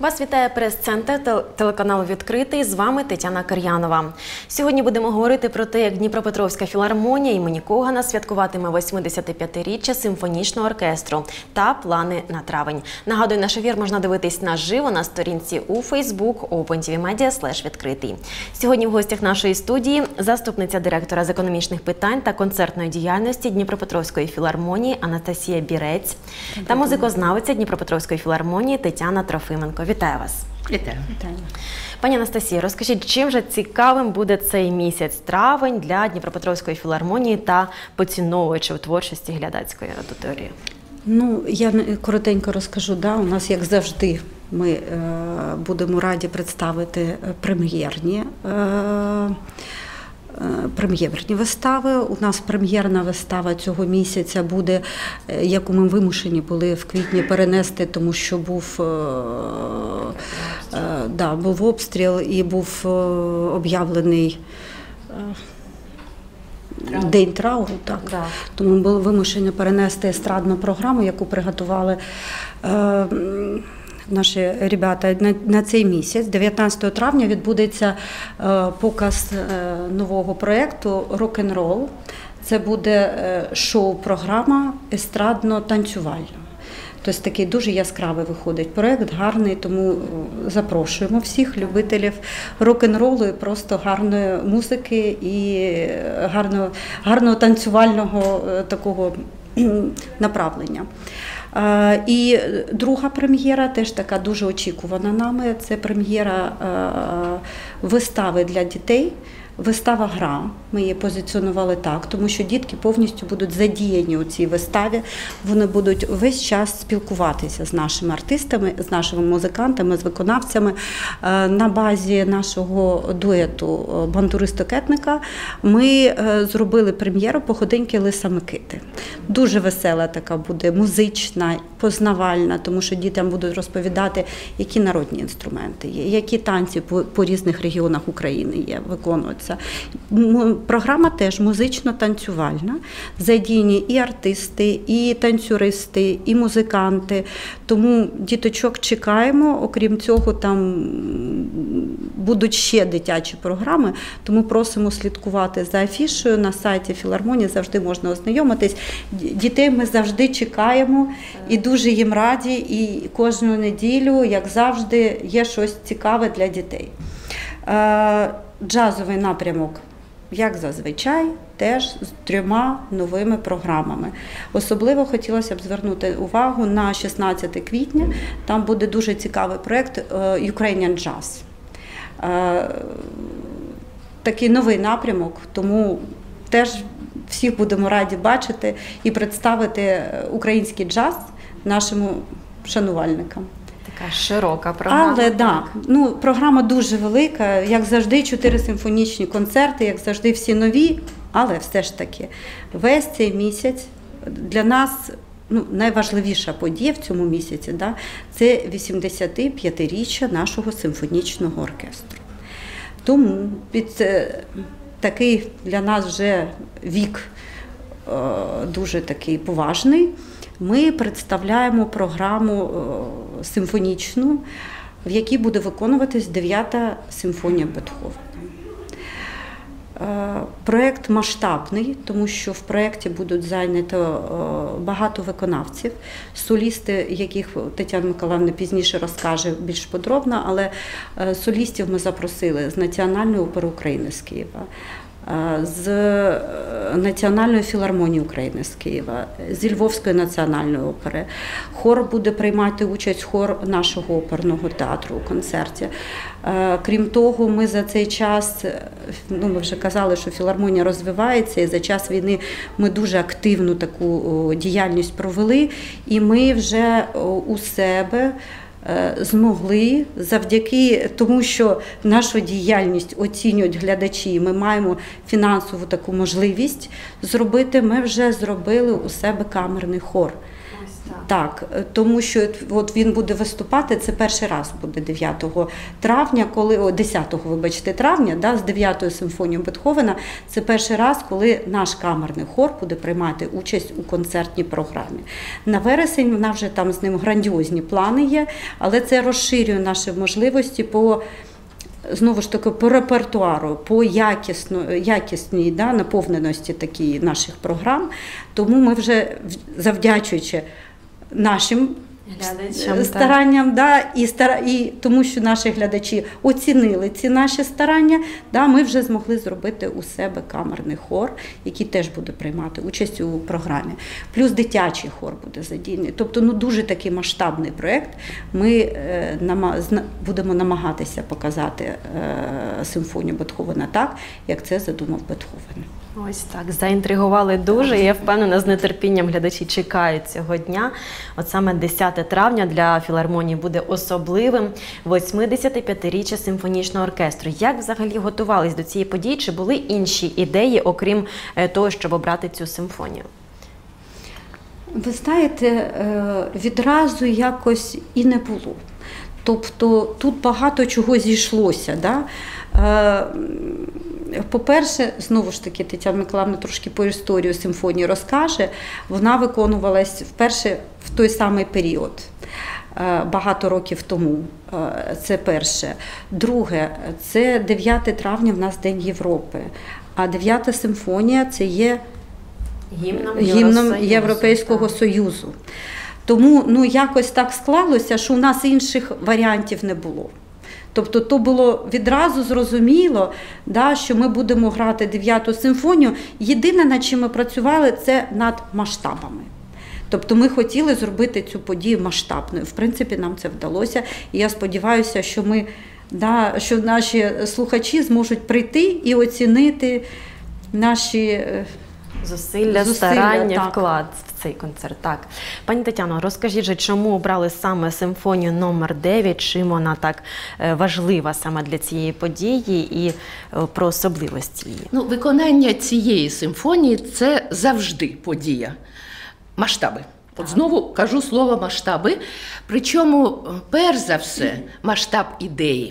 Вас вітає прес-центр телеканалу «Відкритий». З вами Тетяна Кар'янова. Сьогодні будемо говорити про те, як Дніпропетровська філармонія імені Когана святкуватиме 85-річчя симфонічного оркестру та плани на травень. Нагадую, наш ефір можна дивитись наживо на сторінці у Facebook OpenTVMedia/відкритий. Сьогодні в гостях нашої студії заступниця директора з економічних питань та концертної діяльності Дніпропетровської філармонії Анастасія Бірець та музикознавиця Дніпропетровської філармонії Тетяна Трофименко. Вітаю вас. Вітаю. Пані Анастасія, розкажіть, чим же цікавим буде цей місяць травень для Дніпропетровської філармонії та поціновувачів творчості глядацької аудиторії? Ну, я коротенько розкажу. У нас, як завжди, ми будемо раді представити прем'єрні вистави. У нас прем'єрна вистава цього місяця буде, яку ми вимушені були в квітні перенести, тому що був обстріл і був об'явлений День трауру, Тому ми були вимушені перенести естрадну програму, яку приготували наші ребята на цей місяць. 19 травня відбудеться показ нового проєкту «Рок-н-рол». Це буде шоу-програма естрадно-танцювальна. Тобто такий дуже яскравий виходить проєкт, гарний, тому запрошуємо всіх любителів рок-н-ролу і просто гарної музики і гарного танцювального такого направлення. І друга прем'єра, теж така дуже очікувана нами, це прем'єра вистави для дітей. Вистава-гра, ми її позиціонували так, тому що дітки повністю будуть задіяні у цій виставі, вони будуть весь час спілкуватися з нашими артистами, з нашими музикантами, з виконавцями. На базі нашого дуету бандуристо-кетника ми зробили прем'єру «Походеньки Лиса Микити». Дуже весела така буде, музична, познавальна, тому що дітям будуть розповідати, які народні інструменти є, які танці по різних регіонах України є, виконуються. Програма теж музично-танцювальна, задіяні і артисти, і танцюристи, і музиканти. Тому діточок чекаємо, окрім цього там будуть ще дитячі програми, тому просимо слідкувати за афішою на сайті філармонії, завжди можна ознайомитись. Дітей ми завжди чекаємо і дуже їм раді, і кожну неділю, як завжди, є щось цікаве для дітей. Джазовий напрямок, як зазвичай, теж з 3 новими програмами. Особливо хотілося б звернути увагу на 16 квітня, там буде дуже цікавий проєкт Ukrainian Jazz. Такий новий напрямок, тому теж всіх будемо раді бачити і представити український джаз нашим шанувальникам. Така широка програма. Але програма дуже велика, як завжди 4 симфонічні концерти, як завжди всі нові, але все ж таки весь цей місяць для нас найважливіша подія в цьому місяці це 85-річчя нашого симфонічного оркестру. Тому під такий для нас вже вік дуже такий поважний, ми представляємо програму симфонічну, в якій буде виконуватись 9-та симфонія Бетховена. Проєкт масштабний, тому що в проєкті будуть зайнято багато виконавців, солісти, яких Тетяна Миколаївна пізніше розкаже більш подробно, але солістів ми запросили з Національної опери України з Києва, з Національної філармонії України з Києва, зі Львовської національної опери. Хор буде приймати участь, хор нашого оперного театру у концерті. Крім того, ми за цей час, ми вже казали, що філармонія розвивається, і за час війни ми дуже активну таку діяльність провели, і ми вже у себе змогли, завдяки тому, що нашу діяльність оцінюють глядачі, ми маємо фінансову таку можливість зробити, ми вже зробили у себе камерний хор. Так, тому що от він буде виступати, це перший раз буде 9 травня, 10 травня, да, з 9-ю симфонією Бетховена. Це перший раз, коли наш камерний хор буде приймати участь у концертній програмі. На вересень в нас вже там з ним грандіозні плани є, але це розширює наші можливості знову ж таки, по репертуару, по якісній наповненості такій наших програм. Тому ми вже, завдячуючи нашим старанням, і тому що наші глядачі оцінили ці наші старання, ми вже змогли зробити у себе камерний хор, який теж буде приймати участь у програмі. Плюс дитячий хор буде задійний. Тобто дуже такий масштабний проєкт. Ми будемо намагатися показати симфонію Бетховена так, як це задумав Бетховен. Ось так, заінтригували дуже. Я впевнена, з нетерпінням глядачі чекають цього дня. От саме 10 травня для філармонії буде особливим. 85-річчя симфонічного оркестру. Як взагалі готувались до цієї події? Чи були інші ідеї, окрім того, щоб обрати цю симфонію? Ви знаєте, відразу якось і не було. Тобто тут багато чого зійшлося. Да? По-перше, знову ж таки, Тетяна Миколаївна трошки по історію симфонії розкаже. Вона виконувалась вперше в той самий період, багато років тому. Це перше. Друге, це 9 травня в нас День Європи. А 9-та симфонія – це є гімном Європейського Союзу. Тому якось так склалося, що у нас інших варіантів не було. Тобто то було відразу зрозуміло, що ми будемо грати 9-ту симфонію. Єдине, над чим ми працювали, це над масштабами. Тобто ми хотіли зробити цю подію масштабною. В принципі, нам це вдалося. І я сподіваюся, що наші слухачі зможуть прийти і оцінити наші зусилля, старання, вклад в цей концерт. Так. Пані Тетяно, розкажіть, чому обрали саме симфонію номер 9, чим вона так важлива саме для цієї події і про особливості її? Виконання цієї симфонії – це завжди подія. Масштаби. От знову кажу слово масштаби, причому, перш за все, масштаб ідеї.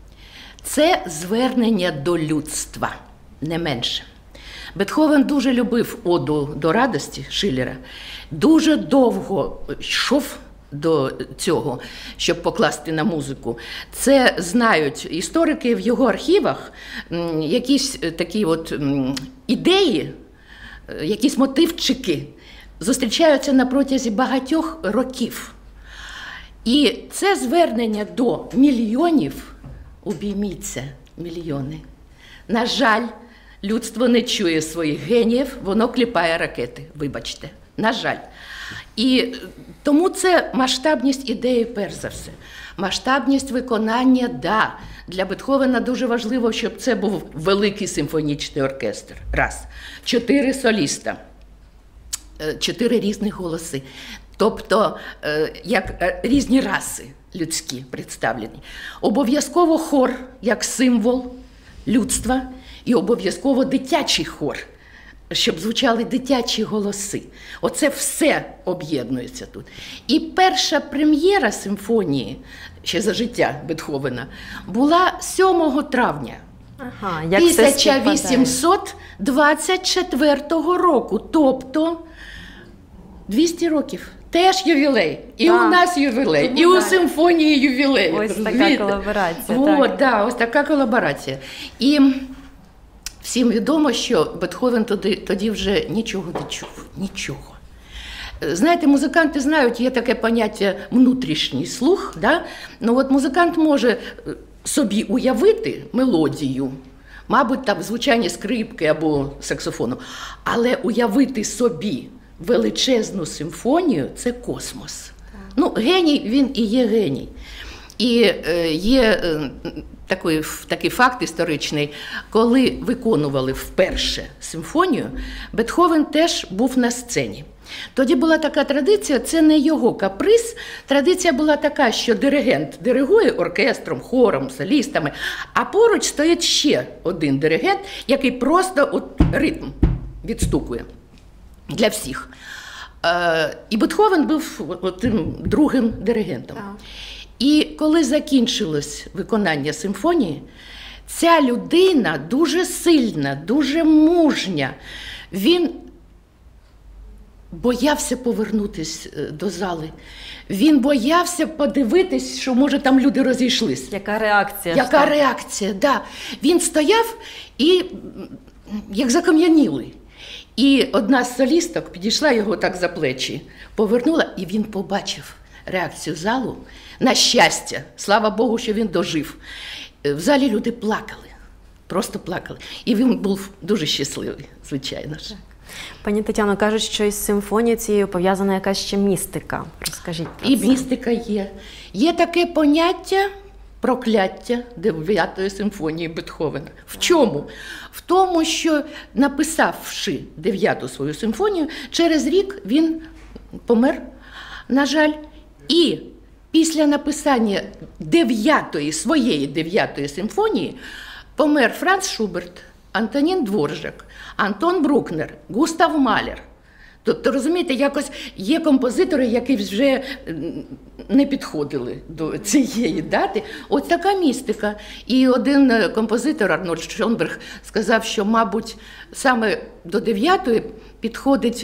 Це звернення до людства, не менше. Бетховен дуже любив оду до радості Шиллера, дуже довго йшов до цього, щоб покласти на музику. Це знають історики в його архівах, якісь такі ідеї, якісь мотивчики зустрічаються на протязі багатьох років. І це звернення до мільйонів, обійміться, мільйони. На жаль, людство не чує своїх геніїв, воно кліпає ракети, вибачте, на жаль. І тому це масштабність ідеї перш за все. Масштабність виконання, да. Для Бетховена дуже важливо, щоб це був великий симфонічний оркестр. Раз. 4 соліста. 4 різних голоси. Тобто, як різні раси людські представлені. Обов'язково хор, як символ людства, і обов'язково дитячий хор, щоб звучали дитячі голоси. Оце все об'єднується тут. І перша прем'єра симфонії, ще за життя Бетховена, була 7 травня. Ага, як 1824 року, тобто 200 років. Теж ювілей. І у нас ювілей, і у симфонії ювілей. Ось така колаборація. Ось така колаборація. І всім відомо, що Бетховен тоді вже нічого не чув. Нічого. Знаєте, музиканти знають, є таке поняття внутрішній слух. Да? Музикант може собі уявити мелодію, мабуть, там звучання скрипки або саксофону, але уявити собі величезну симфонію – це космос. Геній, він і є геній. І є такий факт історичний, коли виконували вперше симфонію, Бетховен теж був на сцені. Тоді була така традиція, це не його каприз, традиція була така, що диригент диригує оркестром, хором, солістами, а поруч стоїть ще один диригент, який просто ритм відстукує для всіх. І Бетховен був тим другим диригентом. Так. І коли закінчилось виконання симфонії, ця людина дуже сильна, дуже мужня. Він боявся повернутися до зали. Він боявся подивитись, що, може, там люди розійшлись. Яка реакція? Яка реакція, да. Він стояв і як закам'янілий. І одна з солісток підійшла його так за плечі, повернула, і він побачив реакцію залу. На щастя, слава Богу, що він дожив. В залі люди плакали, просто плакали. І він був дуже щасливий, звичайно ж. Пані Тетяно, кажуть, що із симфонією цією пов'язана якась ще містика. Розкажіть про І це. містика є. Є таке поняття прокляття 9-ї симфонії Бетховена. В чому? В тому, що, написавши 9-ту свою симфонію, через рік він помер, на жаль, і після написання своєї 9-ї симфонії помер Франц Шуберт, Антонін Дворжак, Антон Брукнер, Густав Малер. Тобто, розумієте, якось є композитори, які вже не підходили до цієї дати. Ось така містика. І один композитор, Арнольд Шонберг, сказав, що, мабуть, саме до 9-ї підходить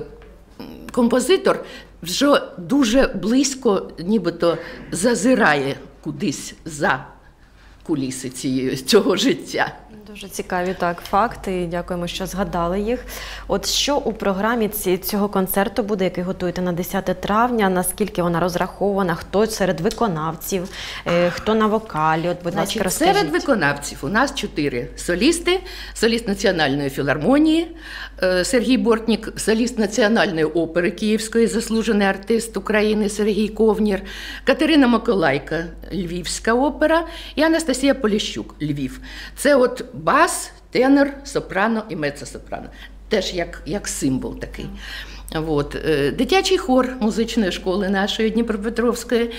композитор, що дуже близько нібито зазирає кудись за куліси цього життя. Дуже цікаві факти. Дякуємо, що згадали їх. От що у програмі цього концерту буде, який готуєте на 10 травня? Наскільки вона розрахована? Хто серед виконавців? Хто на вокалі? От, будь ласка, розкажіть. Серед виконавців у нас 4 солісти. Соліст Національної філармонії Сергій Бортнік, соліст Національної опери Київської, заслужений артист України Сергій Ковнір, Катерина Миколайко, Львівська опера і Анастасія Поліщук, Львів. Це от бас, тенор, сопрано і меццо-сопрано. Теж як символ такий. От. Дитячий хор музичної школи нашої Дніпропетровської,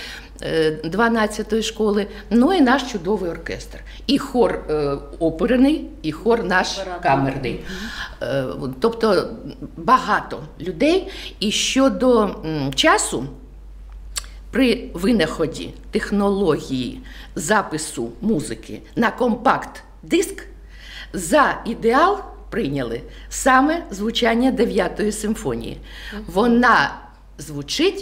12-ї школи, ну і наш чудовий оркестр. І хор оперний, і хор наш камерний. Тобто багато людей. І щодо часу, при винаході технології запису музики на компакт-диск за ідеал прийняли саме звучання 9-ї симфонії. Вона звучить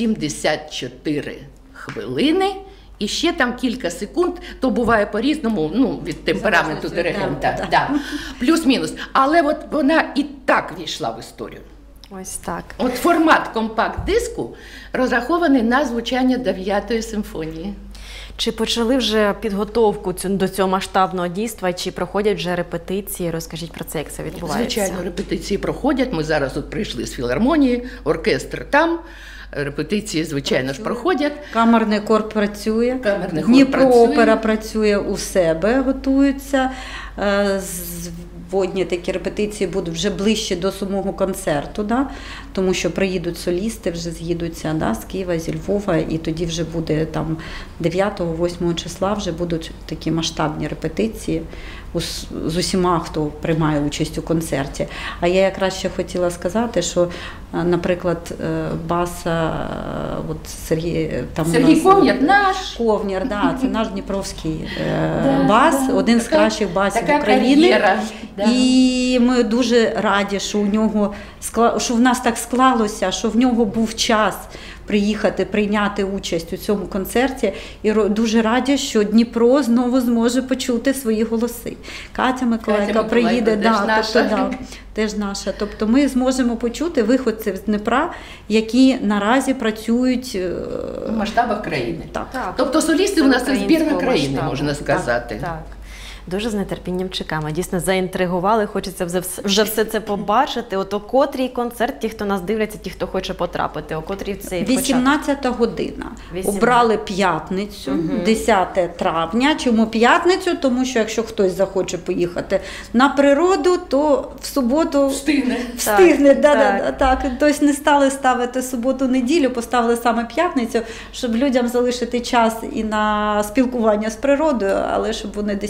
74 хвилини і ще там кілька секунд, то буває по-різному, від темпераменту диригента. Да. Плюс-мінус. Але от вона і так війшла в історію. Ось так. От формат компакт-диску розрахований на звучання 9-ї симфонії. Чи почали вже підготовку до цього масштабного дійства, чи проходять вже репетиції? Розкажіть про це, як це відбувається. Звичайно, репетиції проходять. Ми зараз тут прийшли з філармонії, оркестр там. Репетиції, звичайно ж, проходять. Камерний хор працює. Дніпро-опера працює у себе, готуються. Водні такі репетиції будуть вже ближче до самого концерту, да? Тому що приїдуть солісти, вже з'їдуться з Києва, зі Львова, і тоді вже буде там 9-8 числа вже будуть такі масштабні репетиції з усіма, хто приймає участь у концерті. А я якраз ще хотіла сказати, що, наприклад, баса Сергій Ковнір наш. Ковнір, да, це наш дніпровський бас, один з кращих басів України. Кар'єра. І ми дуже раді, що в нас так склалося, що в нього був час приїхати, прийняти участь у цьому концерті. І дуже раді, що Дніпро знову зможе почути свої голоси. Катя Миколайко приїде, теж наша. Тобто ми зможемо почути виходців з Дніпра, які наразі працюють у масштабах країни. Так. Тобто солісти у нас це збірна країни, можна сказати. Так. Дуже з нетерпінням чекаємо. Дійсно, заінтригували, хочеться вже все це побачити. От о котрій концерт, ті, хто нас дивляться, ті, хто хоче потрапити, о котрій цей початок? 18 година. Обрали п'ятницю, 10 травня. Чому п'ятницю? Тому що якщо хтось захоче поїхати на природу, то в суботу встигне. Так. Тобто не стали ставити суботу-неділю, поставили саме п'ятницю, щоб людям залишити час і на спілкування з природою, але щоб вони 10 годину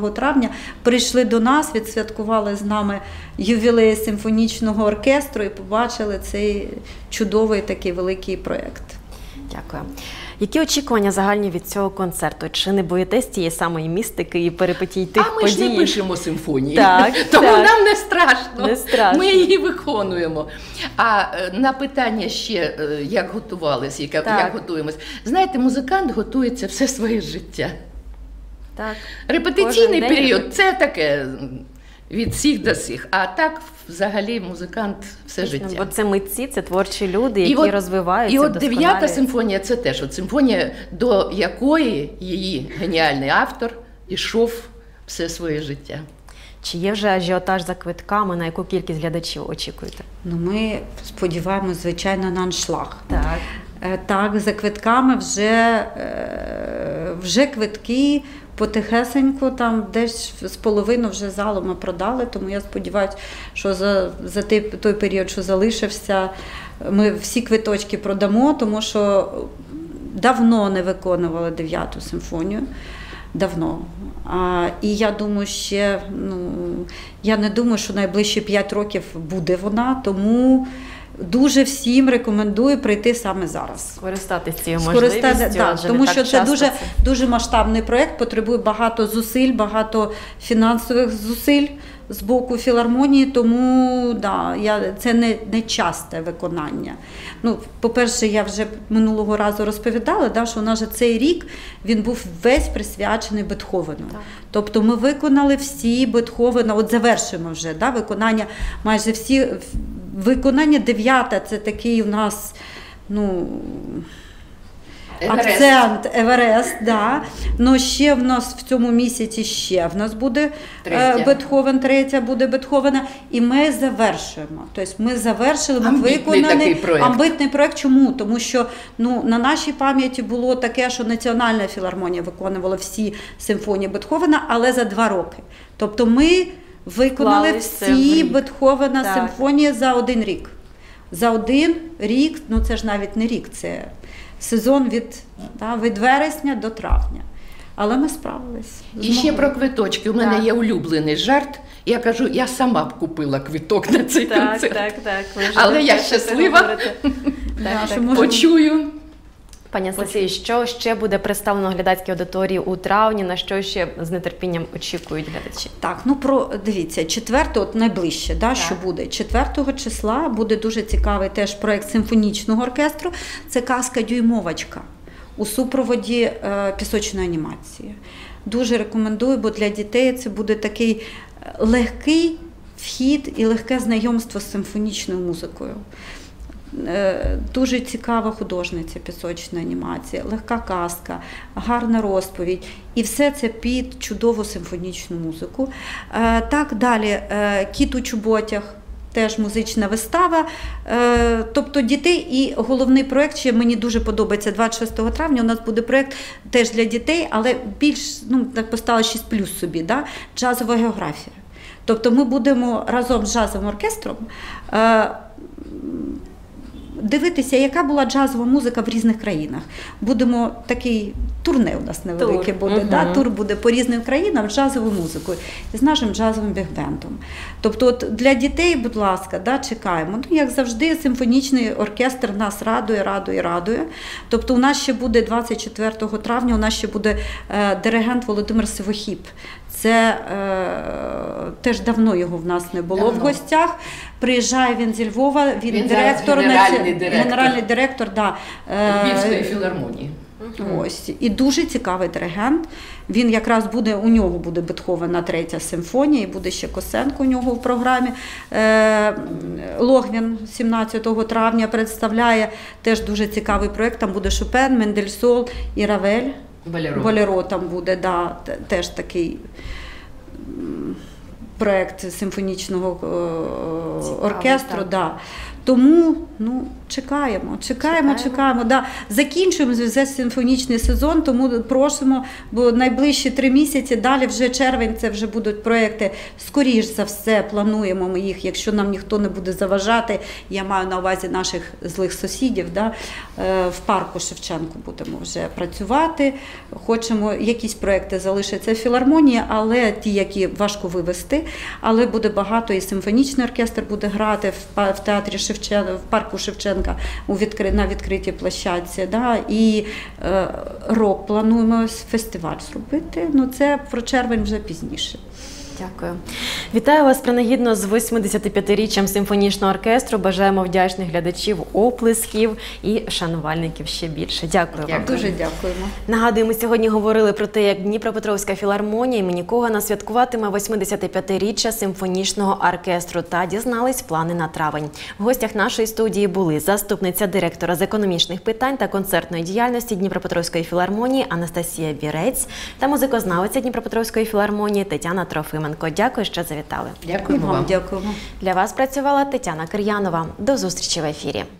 травня, прийшли до нас, відсвяткували з нами ювілей симфонічного оркестру і побачили цей чудовий такий великий проєкт. Дякую. Які очікування загальні від цього концерту? Чи не боїтесь тієї самої містики і перипетій тих подій? А ми ж не пишемо симфонії, Так, тому так. нам не страшно. Не страшно. Ми її виконуємо. А на питання ще, як готувалися, як готуємось. Знаєте, музикант готується все своє життя. Так. Репетиційний Кожен день період – це таке від всіх до всіх. А так, взагалі, музикант все життя. Бо це митці, це творчі люди, які розвиваються, І от вдосконалюються. 9-та симфонія – це теж от симфонія, до якої її геніальний автор ішов все своє життя. Чи є вже ажіотаж за квитками, на яку кількість глядачів очікуєте? Ну, ми сподіваємося, звичайно, на аншлаг. Так. Так, за квитками вже квитки потихесенько, там десь з половину вже залу ми продали, тому я сподіваюся, що за той період, що залишився, ми всі квиточки продамо, тому що давно не виконували 9-ту симфонію. Давно. І я думаю, я не думаю, що найближчі 5 років буде вона, тому дуже всім рекомендую прийти саме зараз. Скористатися цією можливістю, адже тому не що так це часто дуже масштабний проєкт, потребує багато зусиль, багато фінансових зусиль з боку філармонії, тому це не часте виконання. Ну, по-перше, я вже минулого разу розповідала, що у нас же цей рік він був весь присвячений Бетховену. Так. Тобто ми виконали всі Бетховена, от завершуємо вже виконання, майже всі. Виконання 9-та – це такий у нас, акцент, Еверест, да. Но ще в нас в цьому місяці в нас буде Бетховен, 3-я буде Бетховена, і ми завершуємо. Тобто ми завершили, ми виконали амбітний проєкт. Чому? Тому що на нашій пам'яті було таке, що Національна філармонія виконувала всі симфонії Бетховена, але за 2 роки. Тобто ми виконали всі Бетховена симфонії за 1 рік. За 1 рік, це ж навіть не рік, це сезон від вересня до травня. Але ми справились. І ще про квиточки. У мене є улюблений жарт. Я кажу, я сама б купила квиток на цей концерт. Так. Але я щаслива, почую. Пані Анастасії, що ще буде представлено глядацькій аудиторії у травні, на що ще з нетерпінням очікують глядачі? Так, дивіться, 4-го, найближче, що буде? 4 числа буде дуже цікавий теж проєкт симфонічного оркестру, це казка «Дюймовочка» у супроводі пісочної анімації. Дуже рекомендую, бо для дітей це буде такий легкий вхід і легке знайомство з симфонічною музикою. Дуже цікава художниця пісочна анімація, легка казка, гарна розповідь. І все це під чудову симфонічну музику. Так, далі «Кіт у чоботях», теж музична вистава. Тобто дітей, і головний проєкт, ще мені дуже подобається, 26 травня у нас буде проєкт теж для дітей, але більш, так поставила 6+ собі, джазова географія. Тобто ми будемо разом з джазовим оркестром дивитися, яка була джазова музика в різних країнах. Будемо такий турне у нас невелике буде. Тур буде по різним країнам з джазовою музикою і з нашим джазовим бігбендом. Тобто от для дітей, будь ласка, чекаємо. Як завжди, симфонічний оркестр нас радує. Тобто у нас ще буде 24 травня, у нас ще буде диригент Володимир Сивохіб. Це теж давно його в нас не було в гостях. Приїжджає він зі Львова, він генеральний директор Львівської філармонії. Ось. І дуже цікавий диригент. Він якраз у нього буде Бетховена 3-я симфонія, і буде ще Косенко у нього в програмі. Логвін 17 травня представляє теж дуже цікавий проєкт. Там буде Шопен, Мендельсол і Равель. Болеро там буде, теж такий проєкт симфонічного оркестру. Тому чекаємо. Да. Закінчуємо вже симфонічний сезон, тому просимо, бо найближчі 3 місяці, далі вже червень, це вже будуть проекти. Скоріш за все, плануємо ми їх, якщо нам ніхто не буде заважати, я маю на увазі наших злих сусідів, да, в парку Шевченка будемо вже працювати. Хочемо, якісь проекти залишаться в філармонії, але ті, які важко вивести, але буде багато, і симфонічний оркестр буде грати в театрі Шевченка, в парку Шевченка на відкритій площадці, да, і рок плануємо фестиваль зробити, це про червень вже пізніше. Дякую. Вітаю вас принагідно з 85-річчям симфонічного оркестру. Бажаємо вдячних глядачів, оплесків і шанувальників ще більше. Дякую вам. Дуже дякуємо. Нагадую, ми сьогодні говорили про те, як Дніпропетровська філармонія імені Когана святкуватиме 85-річчя симфонічного оркестру та дізнались плани на травень. В гостях нашої студії були заступниця директора з економічних питань та концертної діяльності Дніпропетровської філармонії Анастасія Бірець та музикознавиця Дніпропетровської філармонії Тетяна Трофименко. Дякую, що завітали. Дякуємо вам. Дякуємо. Для вас працювала Тетяна Кир'янова. До зустрічі в ефірі.